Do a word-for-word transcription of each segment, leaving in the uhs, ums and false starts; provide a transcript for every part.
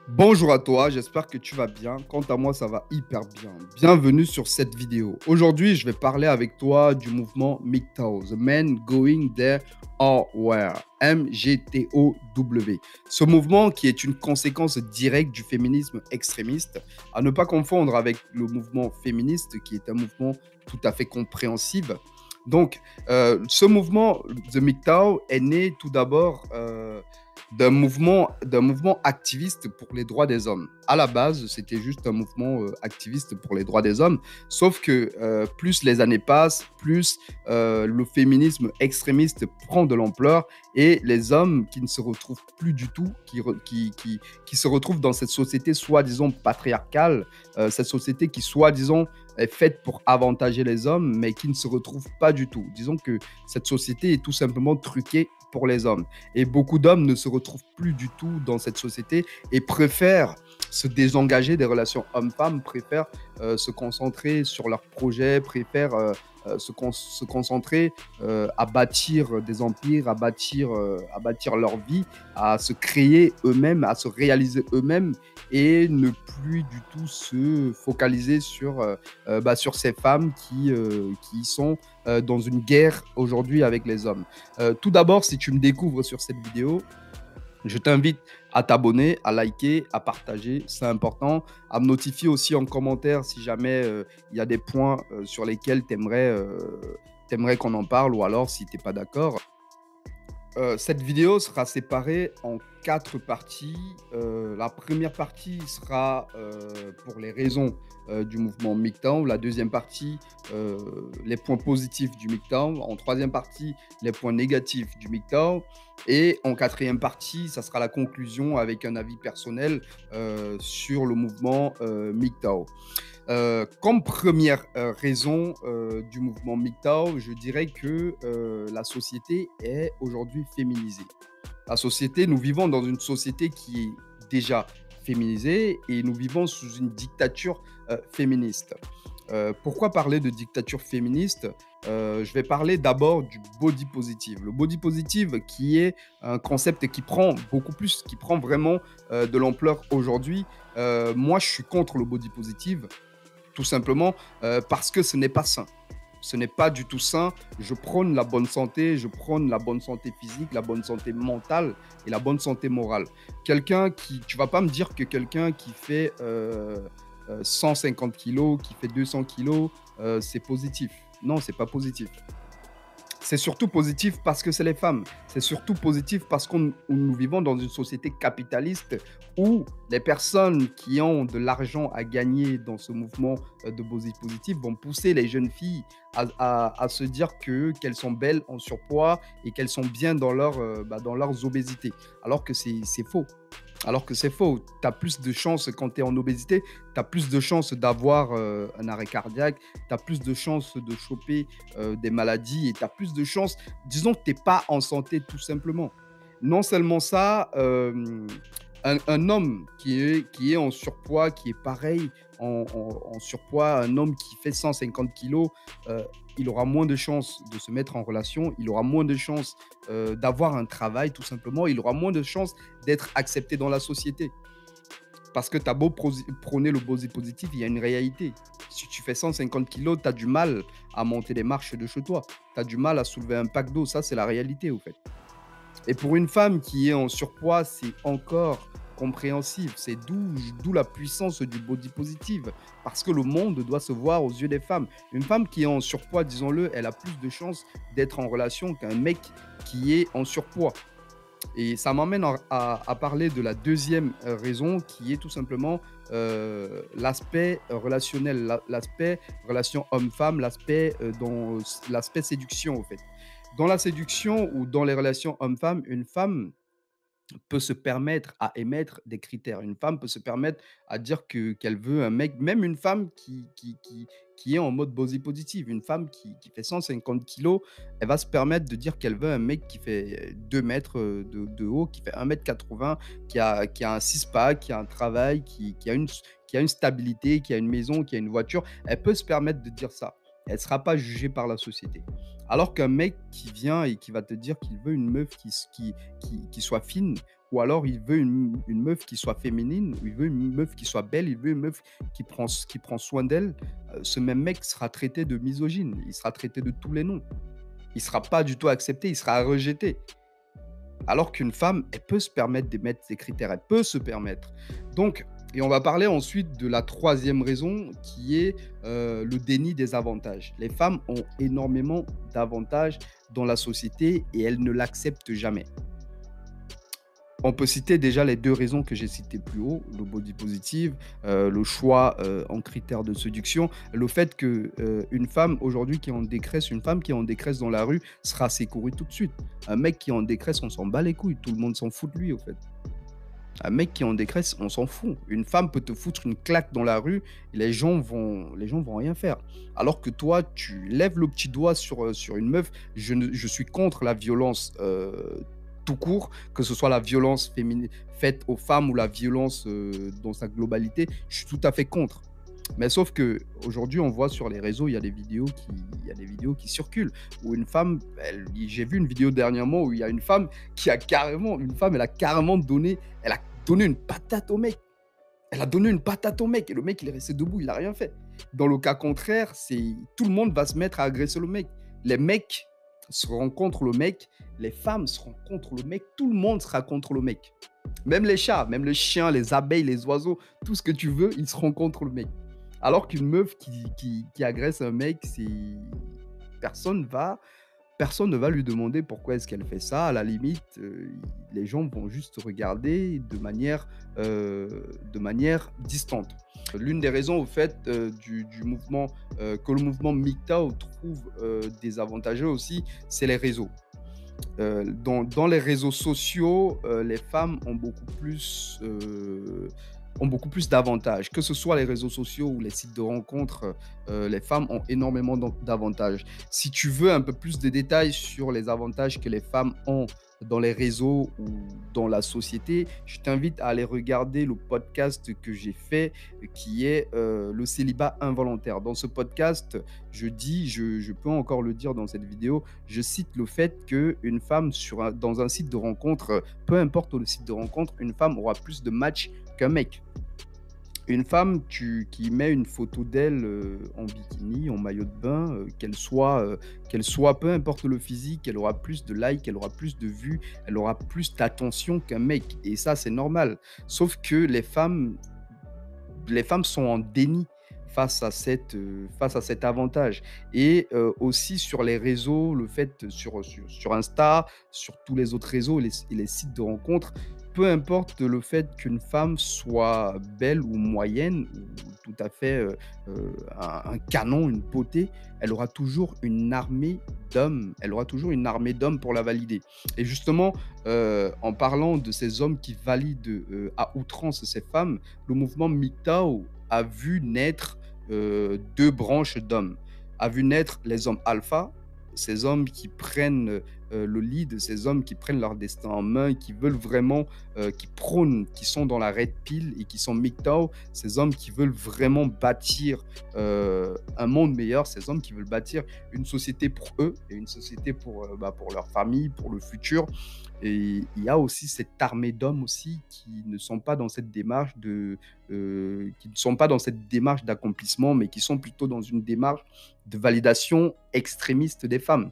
Bonjour à toi, j'espère que tu vas bien. Quant à moi, ça va hyper bien. Bienvenue sur cette vidéo. Aujourd'hui, je vais parler avec toi du mouvement M G T O W, The Men Going There Are Where, M G T O W. Ce mouvement qui est une conséquence directe du féminisme extrémiste, à ne pas confondre avec le mouvement féministe qui est un mouvement tout à fait compréhensible. Donc, euh, ce mouvement, The M G T O W, est né tout d'abord euh, d'un mouvement, d'un mouvement activiste pour les droits des hommes. À la base, c'était juste un mouvement euh, activiste pour les droits des hommes, sauf que euh, plus les années passent, plus euh, le féminisme extrémiste prend de l'ampleur et les hommes qui ne se retrouvent plus du tout, qui, re- qui, qui, qui se retrouvent dans cette société soi-disant patriarcale, euh, cette société qui soi-disant est faite pour avantager les hommes, mais qui ne se retrouve pas du tout. Disons que cette société est tout simplement truquée pour les hommes. Et beaucoup d'hommes ne se retrouvent plus du tout dans cette société et préfèrent se désengager des relations hommes-femmes, préfèrent euh, se concentrer sur leurs projets, préfèrent euh, euh, se, con- se concentrer euh, à bâtir des empires, à bâtir, euh, à bâtir leur vie, à se créer eux-mêmes, à se réaliser eux-mêmes et ne plus du tout se focaliser sur, euh, euh, bah, sur ces femmes qui, euh, qui sont euh, dans une guerre aujourd'hui avec les hommes. Euh, tout d'abord, si tu me découvres sur cette vidéo, je t'invite à t'abonner, à liker, à partager, c'est important. À me notifier aussi en commentaire si jamais euh, il y a des points euh, sur lesquels tu aimerais, euh, qu'on en parle ou alors si tu n'es pas d'accord. Euh, cette vidéo sera séparée en quatre parties. Euh, la première partie sera euh, pour les raisons euh, du mouvement M G T O W. La deuxième partie, euh, les points positifs du M G T O W. En troisième partie, les points négatifs du M G T O W. Et en quatrième partie, ça sera la conclusion avec un avis personnel euh, sur le mouvement euh, M G T O W. Euh, comme première euh, raison euh, du mouvement M G T O W, je dirais que euh, la société est aujourd'hui féminisée. La société, nous vivons dans une société qui est déjà féminisée et nous vivons sous une dictature euh, féministe. Euh, pourquoi parler de dictature féministe? Euh, Je vais parler d'abord du body positive. Le body positive qui est un concept qui prend beaucoup plus, qui prend vraiment euh, de l'ampleur aujourd'hui. Euh, moi, je suis contre le body positive tout simplement euh, parce que ce n'est pas sain. Ce n'est pas du tout sain. Je prône la bonne santé, je prône la bonne santé physique, la bonne santé mentale et la bonne santé morale. Quelqu'un qui, tu vas pas me dire que quelqu'un qui fait euh, euh, cent cinquante kilos, qui fait deux cents kilos, euh, c'est positif. Non, c'est pas positif. C'est surtout positif parce que c'est les femmes. C'est surtout positif parce que nous vivons dans une société capitaliste où les personnes qui ont de l'argent à gagner dans ce mouvement euh, de body positif vont pousser les jeunes filles à, à- à se dire que qu'elles sont belles en surpoids et qu'elles sont bien dans, leur, euh, bah, dans leurs obésités. Alors que c'est c'est faux. Alors que c'est faux. Tu as plus de chances quand tu es en obésité, tu as plus de chances d'avoir euh, un arrêt cardiaque, tu as plus de chances de choper euh, des maladies et tu as plus de chances, disons que tu n'es pas en santé tout simplement. Non seulement ça, euh, un, un homme qui est, qui est en surpoids, qui est pareil en, en- en surpoids, un homme qui fait cent cinquante kilos, euh, il aura moins de chances de se mettre en relation, il aura moins de chances euh, d'avoir un travail tout simplement, il aura moins de chances d'être accepté dans la société. Parce que tu as beau prosi- prôner le body positif, il y a une réalité. Si tu fais cent cinquante kilos, tu as du mal à monter les marches de chez toi. Tu as du mal à soulever un pack d'eau. Ça, c'est la réalité, au fait. Et pour une femme qui est en surpoids, c'est encore compréhensible. C'est d'où, d'où la puissance du body positive. Parce que le monde doit se voir aux yeux des femmes. Une femme qui est en surpoids, disons-le, elle a plus de chances d'être en relation qu'un mec qui est en surpoids. Et ça m'emmène à, à- à parler de la deuxième euh, raison qui est tout simplement euh, l'aspect relationnel, la- l'aspect relation homme-femme, l'aspect euh, dans l'aspect séduction, au fait. Dans la séduction ou dans les relations homme-femme, une femme peut se permettre à émettre des critères. Une femme peut se permettre à dire que qu'elle veut un mec, même une femme qui, qui, qui, qui est en mode body positive, une femme qui, qui fait cent cinquante kilos, elle va se permettre de dire qu'elle veut un mec qui fait deux mètres euh, de, de haut, qui fait un mètre quatre-vingts, qui a, qui a un six-pack, qui a un travail, qui, qui, a une, qui a une stabilité, qui a une maison, qui a une voiture. Elle peut se permettre de dire ça. Elle ne sera pas jugée par la société. Alors qu'un mec qui vient et qui va te dire qu'il veut une meuf qui, qui, qui, qui soit fine ou alors il veut une, une meuf qui soit féminine, ou il veut une meuf qui soit belle, il veut une meuf qui prend, qui prend soin d'elle, euh, ce même mec sera traité de misogyne, il sera traité de tous les noms. Il ne sera pas du tout accepté, il sera rejeté. Alors qu'une femme, elle peut se permettre d'émettre ses critères, elle peut se permettre. Donc, et on va parler ensuite de la troisième raison qui est euh, le déni des avantages. Les femmes ont énormément d'avantages dans la société et elles ne l'acceptent jamais. On peut citer déjà les deux raisons que j'ai citées plus haut, le body positive, euh, le choix euh, en critères de séduction, le fait que euh, une femme aujourd'hui qui est en détresse, une femme qui est en détresse dans la rue sera secourue tout de suite. Un mec qui est en détresse, on s'en bat les couilles, tout le monde s'en fout de lui au fait. Un mec qui est en détresse, on s'en fout. Une femme peut te foutre une claque dans la rue et les gens vont, les gens vont rien faire. Alors que toi, tu lèves le petit doigt sur, euh, sur une meuf. Je, ne, je suis contre la violence euh, tout court, que ce soit la violence féminine faite aux femmes ou la violence euh, dans sa globalité. Je suis tout à fait contre. Mais sauf que aujourd'hui, on voit sur les réseaux, il y a des vidéos qui, il y a des vidéos qui circulent où une femme, elle- j'ai vu une vidéo dernièrement où il y a une femme qui a carrément, une femme, elle a carrément donné, elle a donné une patate au mec. Elle a donné une patate au mec et le mec, il est resté debout, il n'a rien fait. Dans le cas contraire, c'est tout le monde va se mettre à agresser le mec. Les mecs seront contre le mec, les femmes seront contre le mec, tout le monde sera contre le mec. Même les chats, même les chiens, les abeilles, les oiseaux, tout ce que tu veux, ils seront contre le mec. Alors qu'une meuf qui, qui, qui agresse un mec, c'est personne va, personne ne va lui demander pourquoi est-ce qu'elle fait ça. À la limite, euh, les gens vont juste regarder de manière, euh, de manière distante. L'une des raisons au fait euh, du, du mouvement, euh, que le mouvement M G T O W trouve euh, désavantageux aussi, c'est les réseaux. Euh, dans, dans les réseaux sociaux, euh, les femmes ont beaucoup plus, euh, ont beaucoup plus d'avantages. Que ce soit les réseaux sociaux ou les sites de rencontres, euh, les femmes ont énormément d'en- d'avantages. Si tu veux un peu plus de détails sur les avantages que les femmes ont dans les réseaux ou dans la société, je t'invite à aller regarder le podcast que j'ai fait qui est euh, le célibat involontaire. Dans ce podcast, je dis, je, je peux encore le dire dans cette vidéo, je cite le fait qu'une femme sur un- dans un site de rencontre, peu importe le site de rencontre, une femme aura plus de matchs qu'un mec. Une femme tu, qui met une photo d'elle euh, en bikini, en maillot de bain, euh, qu'elle soit, euh, qu'elle soit, peu importe le physique, elle aura plus de likes, elle aura plus de vues, elle aura plus d'attention qu'un mec. Et ça, c'est normal. Sauf que les femmes, les femmes sont en déni face à, cette, euh, face à cet avantage. Et euh, aussi sur les réseaux, le fait sur, sur, sur Insta, sur tous les autres réseaux et les, et les sites de rencontres, peu importe le fait qu'une femme soit belle ou moyenne, ou tout à fait euh, euh, un, un canon, une beauté, elle aura toujours une armée d'hommes. Elle aura toujours une armée d'hommes pour la valider. Et justement, euh, en parlant de ces hommes qui valident euh, à outrance ces femmes, le mouvement M G T O W a vu naître euh, deux branches d'hommes. A vu naître les hommes alpha, ces hommes qui prennent euh, le lead, ces hommes qui prennent leur destin en main, qui veulent vraiment, euh, qui prônent, qui sont dans la red pill et qui sont M G T O W, ces hommes qui veulent vraiment bâtir euh, un monde meilleur, ces hommes qui veulent bâtir une société pour eux et une société pour, euh, bah, pour leur famille, pour le futur. Et il y a aussi cette armée d'hommes aussi qui ne sont pas dans cette démarche de, euh, qui ne sont pas dans cette démarche d'accomplissement, mais qui sont plutôt dans une démarche de validation extrémiste des femmes.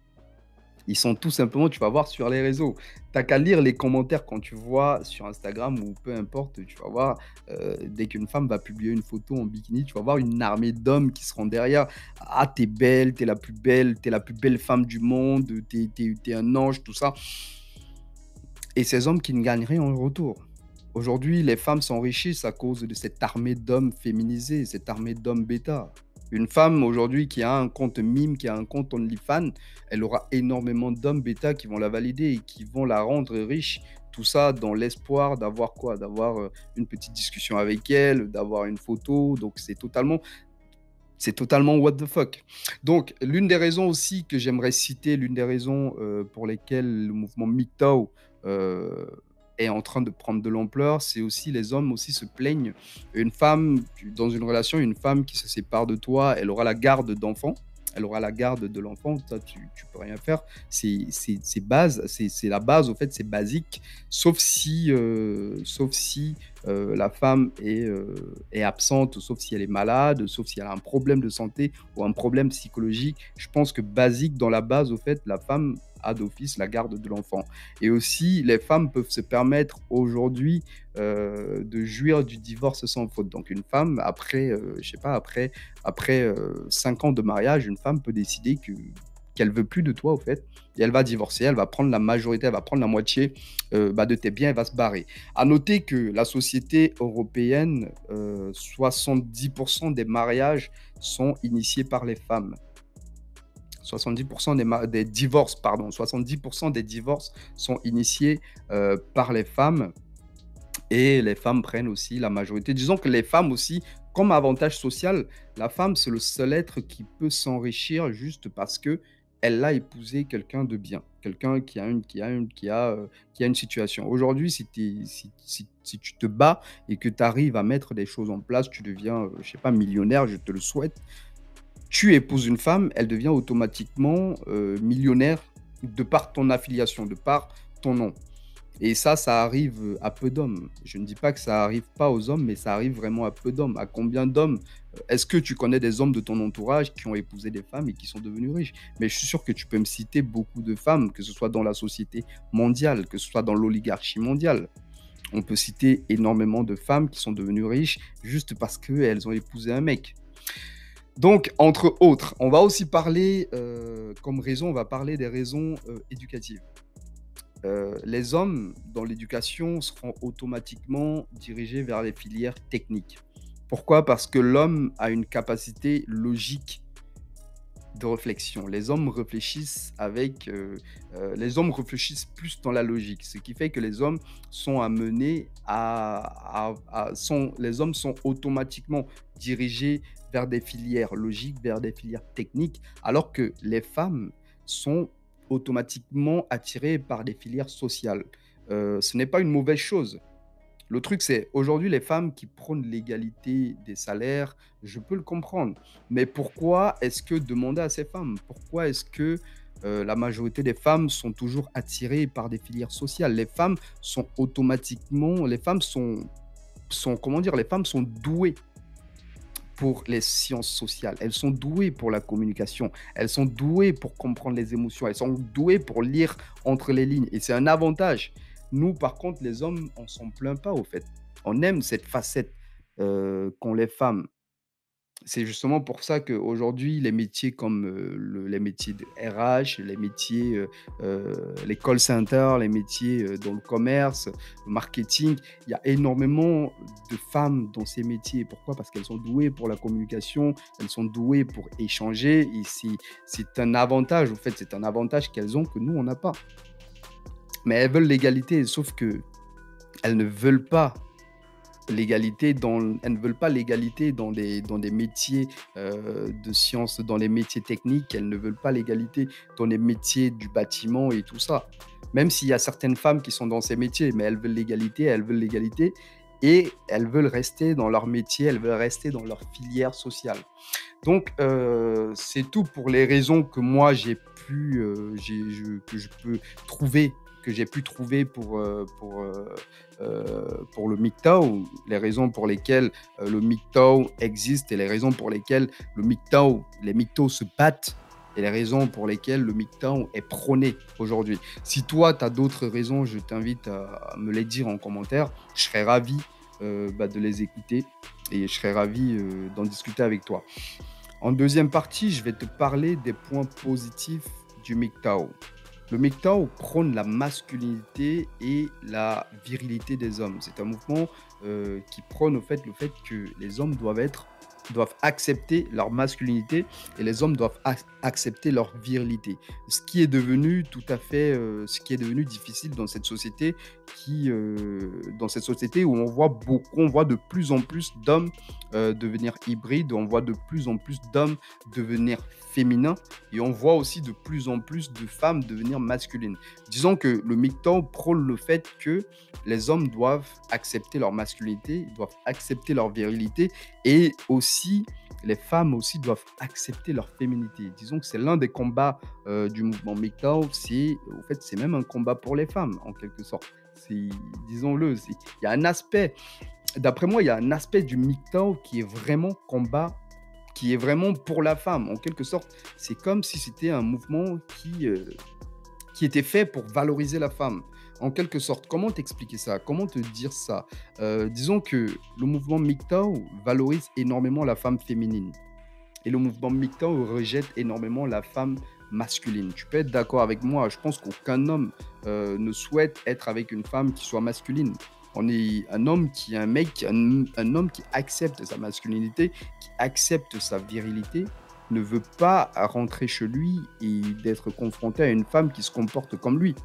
Ils sont tout simplement, tu vas voir sur les réseaux. T'as qu'à lire les commentaires quand tu vois sur Instagram ou peu importe, tu vas voir, euh, dès qu'une femme va publier une photo en bikini, tu vas voir une armée d'hommes qui seront derrière. Ah, t'es belle, t'es la plus belle, t'es la plus belle femme du monde, t'es, t'es, t'es un ange, tout ça. Et ces hommes qui ne gagnent rien en retour. Aujourd'hui, les femmes s'enrichissent à cause de cette armée d'hommes féminisés, cette armée d'hommes bêta. Une femme aujourd'hui qui a un compte mime, qui a un compte OnlyFans, elle aura énormément d'hommes bêta qui vont la valider et qui vont la rendre riche. Tout ça dans l'espoir d'avoir quoi? D'avoir euh, une petite discussion avec elle, d'avoir une photo. Donc c'est totalement, c'est totalement what the fuck. Donc l'une des raisons aussi que j'aimerais citer, l'une des raisons euh, pour lesquelles le mouvement M G T O W euh, est en train de prendre de l'ampleur, c'est aussi les hommes aussi se plaignent. Une femme, dans une relation, une femme qui se sépare de toi, elle aura la garde d'enfants. elle aura la garde de l'enfant, toi tu tu peux rien faire. C'est c'est c'est base, c'est c'est la base, au fait, c'est basique, sauf si, heu, sauf si, heu, la femme est, heu, est absente, sauf si elle est malade, sauf si elle a un problème de santé ou un problème psychologique. Je pense que basique, dans la base, au fait, la femme a d'office la garde de l'enfant et aussi les femmes peuvent se permettre aujourd'hui, heu, de jouir du divorce sans faute. Donc une femme après, heu, je sais pas, après après, heu, cinq ans de mariage, une femme peut décider que qu'elle veut plus de toi, au fait, et elle va divorcer. Elle va prendre la majorité, elle va prendre la moitié, heu, bah, de tes biens, elle va se barrer. À noter que la société européenne, heu, soixante-dix des mariages sont initiés par les femmes. soixante-dix des ma des divorces, pardon, soixante-dix des divorces sont initiés, heu, par les femmes et les femmes prennent aussi la majorité. Disons que les femmes aussi, comme avantage social, la femme, c'est le seul être qui peut s'enrichir juste parce que elle a épousé quelqu'un de bien, quelqu'un qui a une qui a une qui a, heu, qui a une situation. Aujourd'hui, si tu si si si tu te bats et que tu arrives à mettre des choses en place, tu deviens, heu, je sais pas, millionnaire, je te le souhaite. Tu épouses une femme, elle devient automatiquement, heu, millionnaire de par ton affiliation, de par ton nom. Et ça, ça arrive, heu, à peu d'hommes. Je ne dis pas que ça arrive pas aux hommes, mais ça arrive vraiment à peu d'hommes. À combien d'hommes, heu, est-ce que tu connais des hommes de ton entourage qui ont épousé des femmes et qui sont devenus riches? Mais je suis sûr que tu peux me citer beaucoup de femmes, que ce soit dans la société mondiale, que ce soit dans l'oligarchie mondiale. On peut citer énormément de femmes qui sont devenues riches juste parce qu'elles ont épousé un mec. Donc, entre autres, on va aussi parler, heu, comme raison, on va parler des raisons, heu, éducatives. Heu, les hommes dans l'éducation seront automatiquement dirigés vers les filières techniques. Pourquoi? Parce que l'homme a une capacité logique de réflexion. Les hommes réfléchissent avec, heu heu, les hommes réfléchissent plus dans la logique, ce qui fait que les hommes sont amenés à à à sont les hommes sont automatiquement dirigés vers des filières logiques, vers des filières techniques, alors que les femmes sont automatiquement attirées par des filières sociales. Heu, ce n'est pas une mauvaise chose. Le truc, c'est aujourd'hui les femmes qui prônent l'égalité des salaires, je peux le comprendre. Mais pourquoi est-ce que demander à ces femmes, pourquoi est-ce que euh, la majorité des femmes sont toujours attirées par des filières sociales? Les femmes sont automatiquement, les femmes sont, sont, comment dire, les femmes sont douées pour les sciences sociales. Elles sont douées pour la communication. Elles sont douées pour comprendre les émotions. Elles sont douées pour lire entre les lignes. Et c'est un avantage. Nous, par contre, les hommes, on s'en plaint pas, au fait. On aime cette facette euh, qu'ont les femmes. C'est justement pour ça qu'aujourd'hui, les métiers comme, heu, le les métiers de R H, les métiers, heu heu, les call centers, les métiers, heu, dans le commerce, le marketing, il y a énormément de femmes dans ces métiers. Pourquoi? Parce qu'elles sont douées pour la communication, elles sont douées pour échanger et c'est c'est un avantage, en fait, c'est un avantage qu'elles ont que nous, on n'a pas. Mais elles veulent l'égalité, sauf qu'elles ne veulent pas l'égalité dans elles ne veulent pas l'égalité dans des dans des métiers, heu, de sciences, dans les métiers techniques, elles ne veulent pas l'égalité dans les métiers du bâtiment et tout ça. Même s'il y a certaines femmes qui sont dans ces métiers, mais elles veulent l'égalité, elles veulent l'égalité et elles veulent rester dans leur métier, elles veulent rester dans leur filière sociale. Donc heu, c'est tout pour les raisons que moi j'ai pu, heu, j'ai je que je peux trouver que j'ai pu trouver pour, heu, pour, heu heu, pour le M G T O W. Les raisons pour lesquelles, heu, le M G T O W existe et les raisons pour lesquelles le M G T O W les MGTOW se battent et les raisons pour lesquelles le M G T O W est prôné aujourd'hui. Si toi, tu as d'autres raisons, je t'invite à me les dire en commentaire. Je serais ravi, heu, bah, de les écouter et je serais ravi, heu, d'en discuter avec toi. En deuxième partie, je vais te parler des points positifs du M G T O W. Le M G T O W prône la masculinité et la virilité des hommes. C'est un mouvement euh, qui prône au fait, le fait que les hommes doivent être doivent accepter leur masculinité et les hommes doivent ac- accepter leur virilité. Ce qui est devenu tout à fait, euh, ce qui est devenu difficile dans cette société, qui, euh, dans cette société où on voit beaucoup, on voit de plus en plus d'hommes euh, devenir hybrides, on voit de plus en plus d'hommes devenir féminins et on voit aussi de plus en plus de femmes devenir masculines. Disons que le M G T O W prône le fait que les hommes doivent accepter leur masculinité, ils doivent accepter leur virilité et aussi aussi, les femmes aussi doivent accepter leur féminité. Disons que c'est l'un des combats euh, du mouvement M G T O W. C'est, au fait, c'est même un combat pour les femmes, en quelque sorte. C'est, disons-le, c'est- il y a un aspect, d'après moi, il y a un aspect du M G T O W qui est vraiment combat, qui est vraiment pour la femme. En quelque sorte, c'est comme si c'était un mouvement qui, euh, qui était fait pour valoriser la femme. En quelque sorte, comment t'expliquer ça? Comment te dire ça? Euh, disons que le mouvement M G T O W valorise énormément la femme féminine et le mouvement M G T O W rejette énormément la femme masculine. Tu peux être d'accord avec moi. Je pense qu'aucun homme euh, ne souhaite être avec une femme qui soit masculine. On est un homme qui est un mec, un, un homme qui accepte sa masculinité, qui accepte sa virilité, ne veut pas rentrer chez lui et d'être confronté à une femme qui se comporte comme lui.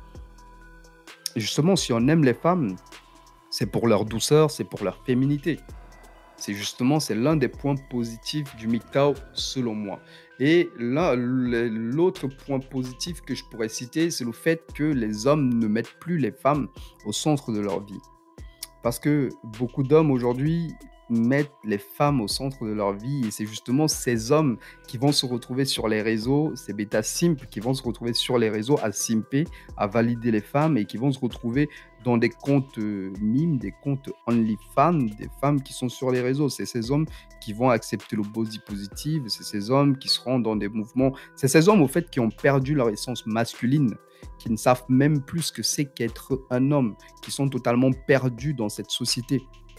Et justement, si on aime les femmes, c'est pour leur douceur, c'est pour leur féminité. C'est justement, c'est l'un des points positifs du M G T O W selon moi. Et là, le- l'autre point positif que je pourrais citer, c'est le fait que les hommes ne mettent plus les femmes au centre de leur vie. Parce que beaucoup d'hommes aujourd'hui mettent les femmes au centre de leur vie et c'est justement ces hommes qui vont se retrouver sur les réseaux, ces bêta simp qui vont se retrouver sur les réseaux à simper, à valider les femmes et qui vont se retrouver dans des comptes euh, mimes, des comptes OnlyFans, des femmes qui sont sur les réseaux. C'est ces hommes qui vont accepter le body positive, c'est ces hommes qui seront dans des mouvements, c'est ces hommes au fait qui ont perdu leur essence masculine, qui ne savent même plus ce que c'est qu'être un homme, qui sont totalement perdus dans cette société.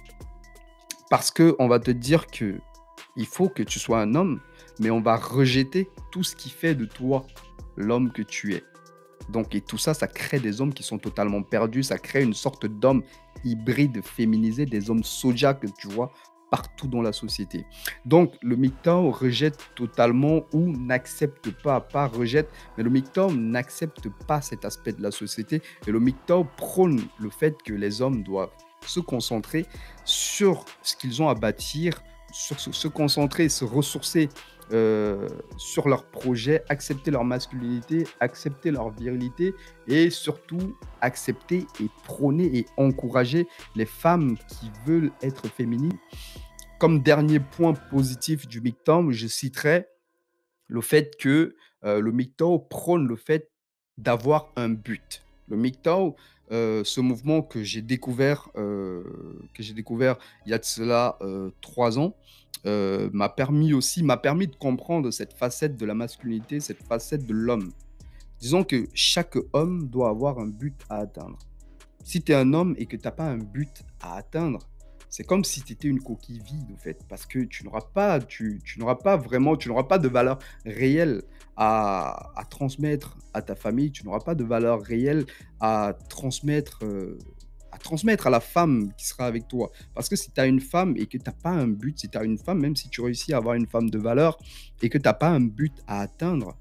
Parce que on va te dire que il faut que tu sois un homme, mais on va rejeter tout ce qui fait de toi l'homme que tu es. Donc, et tout ça, ça crée des hommes qui sont totalement perdus, ça crée une sorte d'homme hybride féminisé, des hommes soja que tu vois partout dans la société. Donc, le M G T O W rejette totalement ou n'accepte pas, pas rejette, mais le M G T O W n'accepte pas cet aspect de la société et le M G T O W prône le fait que les hommes doivent se concentrer sur ce qu'ils ont à bâtir, sur se, se concentrer, se ressourcer euh, sur leur projet, accepter leur masculinité, accepter leur virilité et surtout accepter et prôner et encourager les femmes qui veulent être féminines. Comme dernier point positif du M G T O W, je citerai le fait que euh, le M G T O W prône le fait d'avoir un but. Le M G T O W, euh, ce mouvement que j'ai découvert, euh, que j'ai découvert il y a de cela euh, trois ans, euh, m'a permis aussi, m'a permis de comprendre cette facette de la masculinité, cette facette de l'homme. Disons que chaque homme doit avoir un but à atteindre. Si tu es un homme et que tu n'as pas un but à atteindre, c'est comme si tu étais une coquille vide, en fait, parce que tu n'auras pas, tu, tu n'auras pas vraiment, tu n'auras pas de valeur réelle à, à transmettre à ta famille, tu n'auras pas de valeur réelle à transmettre, euh, à transmettre à la femme qui sera avec toi. Parce que si tu as une femme et que tu n'as pas un but, si tu as une femme, même si tu réussis à avoir une femme de valeur et que tu n'as pas un but à atteindre,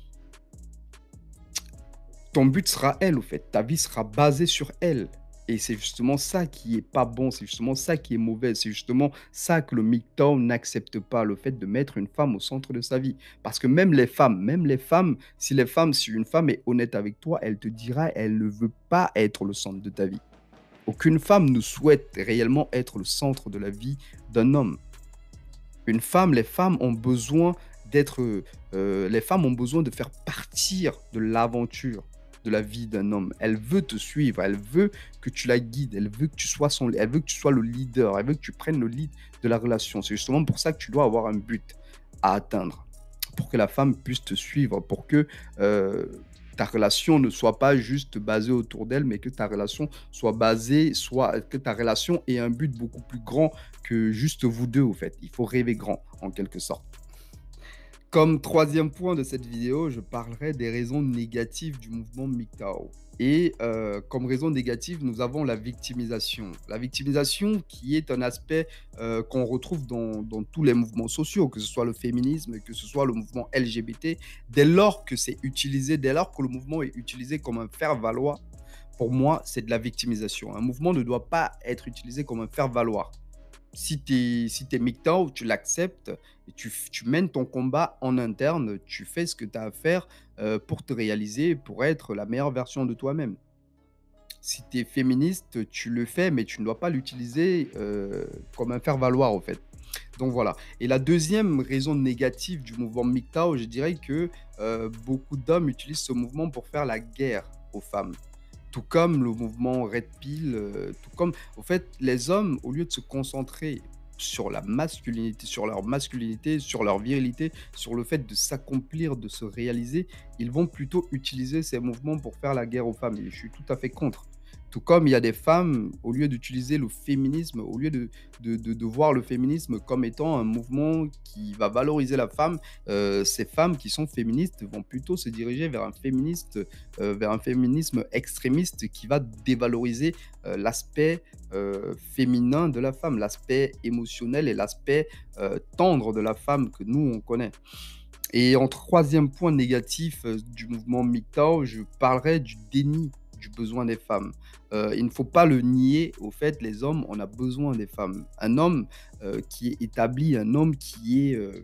ton but sera elle, au fait. Ta vie sera basée sur elle. Et c'est justement ça qui est pas bon, c'est justement ça qui est mauvais, c'est justement ça que le M G T O W n'accepte pas, le fait de mettre une femme au centre de sa vie. Parce que même les femmes, même les femmes, si les femmes, si une femme est honnête avec toi, elle te dira, elle ne veut pas être le centre de ta vie. Aucune femme ne souhaite réellement être le centre de la vie d'un homme. Une femme, les femmes ont besoin d'être, euh, les femmes ont besoin de faire partir de l'aventure de la vie d'un homme. Elle veut te suivre, elle veut que tu la guides, elle veut que tu sois son, elle veut que tu sois le leader, elle veut que tu prennes le lead de la relation. C'est justement pour ça que tu dois avoir un but à atteindre, pour que la femme puisse te suivre, pour que euh, ta relation ne soit pas juste basée autour d'elle, mais que ta relation soit basée, soit que ta relation ait un but beaucoup plus grand que juste vous deux, au fait. Il faut rêver grand, en quelque sorte. Comme troisième point de cette vidéo, je parlerai des raisons négatives du mouvement M G T O W. Et euh, comme raison négative, nous avons la victimisation. La victimisation qui est un aspect euh, qu'on retrouve dans, dans tous les mouvements sociaux, que ce soit le féminisme, que ce soit le mouvement L G B T. Dès lors que c'est utilisé, dès lors que le mouvement est utilisé comme un faire-valoir, pour moi, c'est de la victimisation. Un mouvement ne doit pas être utilisé comme un faire-valoir. Si tu es, si t'es M G T O W, tu l'acceptes, et tu, f- tu mènes ton combat en interne, tu fais ce que tu as à faire euh, pour te réaliser, pour être la meilleure version de toi-même. Si tu es féministe, tu le fais, mais tu ne dois pas l'utiliser euh, comme un faire-valoir, en fait. Donc voilà. Et la deuxième raison négative du mouvement M G T O W, je dirais que euh, beaucoup d'hommes utilisent ce mouvement pour faire la guerre aux femmes. Tout comme le mouvement Red Pill, euh, tout comme, en fait, les hommes, au lieu de se concentrer sur la masculinité, sur leur masculinité, sur leur virilité, sur le fait de s'accomplir, de se réaliser, ils vont plutôt utiliser ces mouvements pour faire la guerre aux femmes. Et je suis tout à fait contre. Tout comme il y a des femmes, au lieu d'utiliser le féminisme, au lieu de, de, de- de voir le féminisme comme étant un mouvement qui va valoriser la femme, euh, ces femmes qui sont féministes vont plutôt se diriger vers un féministe, euh, vers un féminisme extrémiste qui va dévaloriser euh, l'aspect euh, féminin de la femme, l'aspect émotionnel et l'aspect euh, tendre de la femme que nous on connaît. Et en troisième point négatif euh, du mouvement M G T O W, je parlerai du déni du besoin des femmes. Euh, il ne faut pas le nier, au fait, les hommes, on a besoin des femmes. Un homme euh, qui est établi, un homme qui est, euh,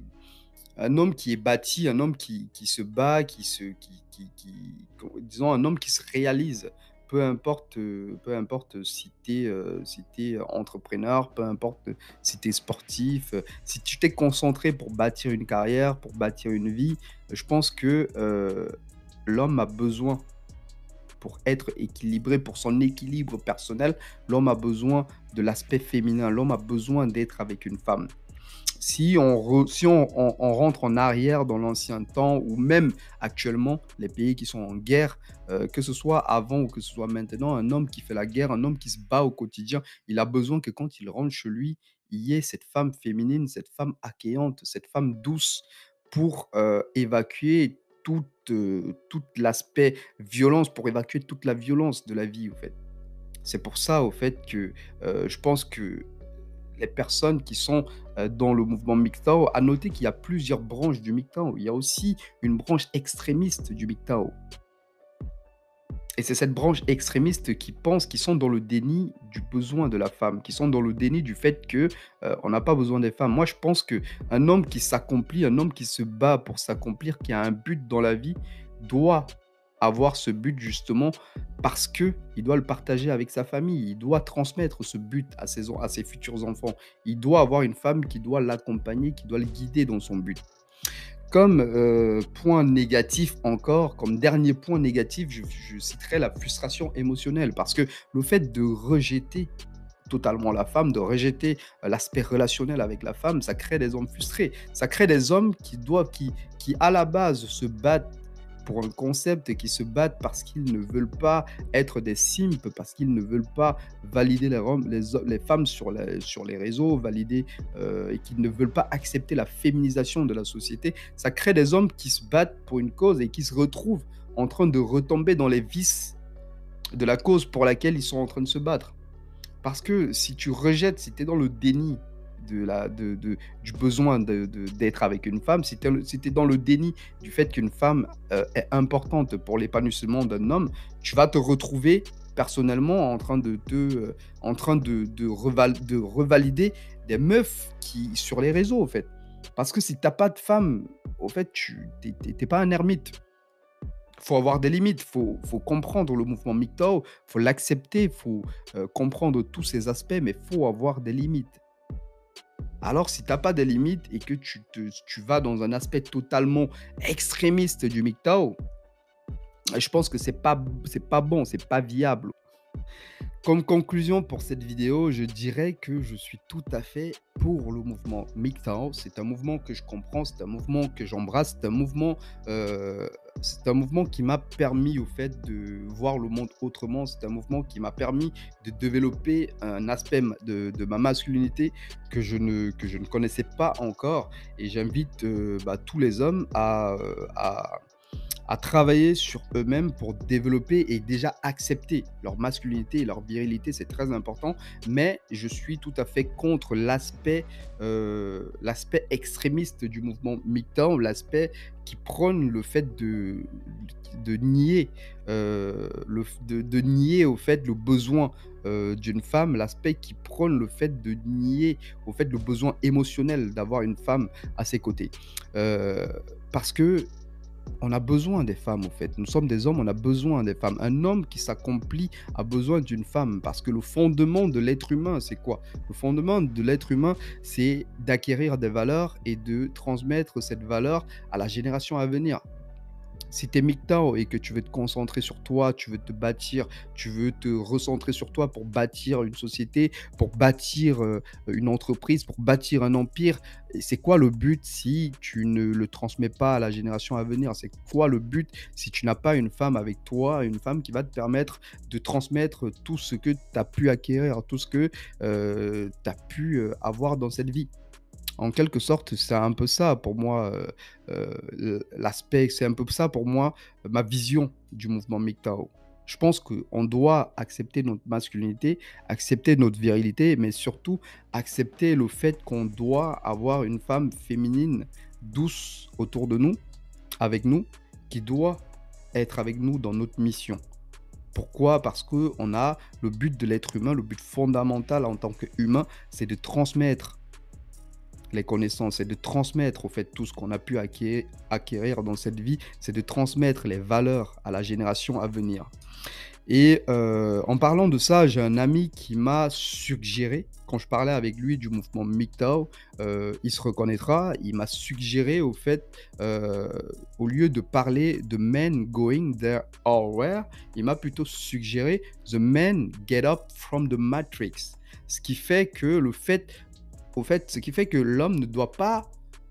un homme qui est bâti, un homme qui, qui se bat, qui se, qui, qui, qui- disons, un homme qui se réalise. Peu importe, euh, peu importe si tu es, si t'es entrepreneur, peu importe si tu es sportif, euh, si tu t'es concentré pour bâtir une carrière, pour bâtir une vie, je pense que euh, l'homme a besoin, pour être équilibré, pour son équilibre personnel, l'homme a besoin de l'aspect féminin, l'homme a besoin d'être avec une femme. Si on, re- si on, on- on rentre en arrière dans l'ancien temps, ou même actuellement, les pays qui sont en guerre, euh, que ce soit avant ou que ce soit maintenant, un homme qui fait la guerre, un homme qui se bat au quotidien, il a besoin que quand il rentre chez lui, il y ait cette femme féminine, cette femme accueillante, cette femme douce pour euh, évacuer tout, euh, tout l'aspect violence, pour évacuer toute la violence de la vie, au fait. C'est pour ça, au fait, que euh, je pense que les personnes qui sont euh, dans le mouvement M G T O W, à noter qu'il y a plusieurs branches du M G T O W. Il y a aussi une branche extrémiste du M G T O W. Et c'est cette branche extrémiste qui pense, qui sont dans le déni du besoin de la femme, qui sont dans le déni du fait que euh, on n'a pas besoin des femmes. Moi, je pense que un homme qui s'accomplit, un homme qui se bat pour s'accomplir, qui a un but dans la vie, doit avoir ce but justement parce que il doit le partager avec sa famille. Il doit transmettre ce but à ses, en- à ses futurs enfants. Il doit avoir une femme qui doit l'accompagner, qui doit le guider dans son but. Comme euh, point négatif encore, comme dernier point négatif, je, je citerai la frustration émotionnelle parce que le fait de rejeter totalement la femme, de rejeter euh, l'aspect relationnel avec la femme, ça crée des hommes frustrés. Ça crée des hommes qui doivent, qui, qui à la base se battent pour un concept et qui se battent parce qu'ils ne veulent pas être des simples, parce qu'ils ne veulent pas valider les, hommes- les, ho- les femmes sur les, sur les réseaux, valider euh, et qui ne veulent pas accepter la féminisation de la société. Ça crée des hommes qui se battent pour une cause et qui se retrouvent en train de retomber dans les vices de la cause pour laquelle ils sont en train de se battre. Parce que si tu rejettes, si tu es dans le déni de la, de, de- du besoin de- de- d'être avec une femme, si tu es, si t'es dans le déni du fait qu'une femme euh, est importante pour l'épanouissement d'un homme, tu vas te retrouver personnellement en train de, te, euh, en train de, de, reval- de revalider des meufs qui, sur les réseaux, au fait. Parce que si tu n'as pas de femme, au fait, tu n'es pas un ermite. Faut avoir des limites, faut, faut comprendre le mouvement M G T O W, faut l'accepter, faut euh, comprendre tous ces aspects, mais faut avoir des limites. Alors, si tu n'as pas de limites et que tu, te- tu vas dans un aspect totalement extrémiste du M G T O W, je pense que c'est pas, c'est pas bon, c'est pas viable. Comme conclusion pour cette vidéo, je dirais que je suis tout à fait pour le mouvement M G T O W. C'est un mouvement que je comprends, c'est un mouvement que j'embrasse, c'est un mouvement, euh, c'est un mouvement qui m'a permis au fait de voir le monde autrement. C'est un mouvement qui m'a permis de développer un aspect ma- de, de ma masculinité que je ne, que je ne connaissais pas encore. Et j'invite euh, bah, tous les hommes à, euh, à à travailler sur eux-mêmes pour développer et déjà accepter leur masculinité et leur virilité, c'est très important. Mais je suis tout à fait contre l'aspect euh, l'aspect extrémiste du mouvement M G T O W, l'aspect qui prône le fait de, de nier euh, le, de, de nier au fait le besoin euh, d'une femme, l'aspect qui prône le fait de nier au fait le besoin émotionnel d'avoir une femme à ses côtés. Euh, parce que On a besoin des femmes, au fait. Nous sommes des hommes, on a besoin des femmes. Un homme qui s'accomplit a besoin d'une femme parce que le fondement de l'être humain, c'est quoi? Le fondement de l'être humain, c'est d'acquérir des valeurs et de transmettre cette valeur à la génération à venir. Si tu es M G T O W et que tu veux te concentrer sur toi, tu veux te bâtir, tu veux te recentrer sur toi pour bâtir une société, pour bâtir, heu, une entreprise, pour bâtir un empire, et c'est quoi le but si tu ne le transmets pas à la génération à venir? C'est quoi le but si tu n'as pas une femme avec toi, une femme qui va te permettre de transmettre tout ce que tu as pu acquérir, tout ce que, heu, tu as pu, heu, avoir dans cette vie? En quelque sorte, c'est un peu ça pour moi, heu heu, le l'aspect c'est un peu ça pour moi, ma vision du mouvement M G T O W. Je pense qu'on doit accepter notre masculinité, accepter notre virilité, mais surtout accepter le fait qu'on doit avoir une femme féminine douce autour de nous, avec nous, qui doit être avec nous dans notre mission. Pourquoi? Parce qu'on a le but de l'être humain, le but fondamental en tant qu'humain, c'est de transmettre les connaissances et de transmettre au fait tout ce qu'on a pu acquérir, acquérir dans cette vie, c'est de transmettre les valeurs à la génération à venir. Et euh, en parlant de ça, j'ai un ami qui m'a suggéré, quand je parlais avec lui du mouvement M G T O W, euh, il se reconnaîtra, il m'a suggéré au fait, euh, au lieu de parler de men going there or where, il m'a plutôt suggéré the men get up from the matrix. Ce qui fait que le fait au fait, ce qui fait que l'homme ne doit pas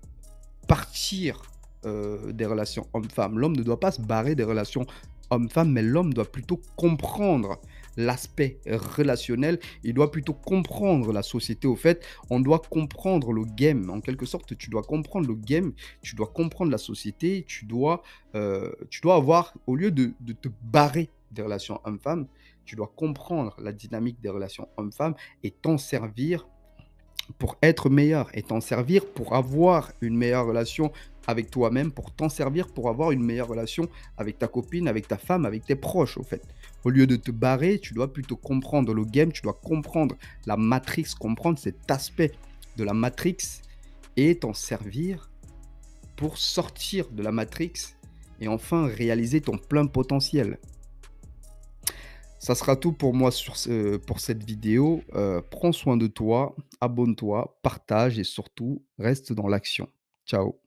partir, heu, des relations homme-femme. L'homme ne doit pas se barrer des relations homme-femme, mais l'homme doit plutôt comprendre l'aspect relationnel. Il doit plutôt comprendre la société, au fait. On doit comprendre le game. En quelque sorte, tu dois comprendre le game, tu dois comprendre la société, tu dois, heu, tu dois avoir au lieu de de te barrer des relations homme-femme, tu dois comprendre la dynamique des relations homme-femme et t'en servir pour être meilleur et t'en servir pour avoir une meilleure relation avec toi-même, pour t'en servir pour avoir une meilleure relation avec ta copine, avec ta femme, avec tes proches, au fait. Au lieu de te barrer, tu dois plutôt comprendre le game, tu dois comprendre la matrix, comprendre cet aspect de la matrix et t'en servir pour sortir de la matrix et enfin réaliser ton plein potentiel. Ça sera tout pour moi sur ce pour cette vidéo. Heu, prends soin de toi, abonne-toi, partage et surtout reste dans l'action. Ciao.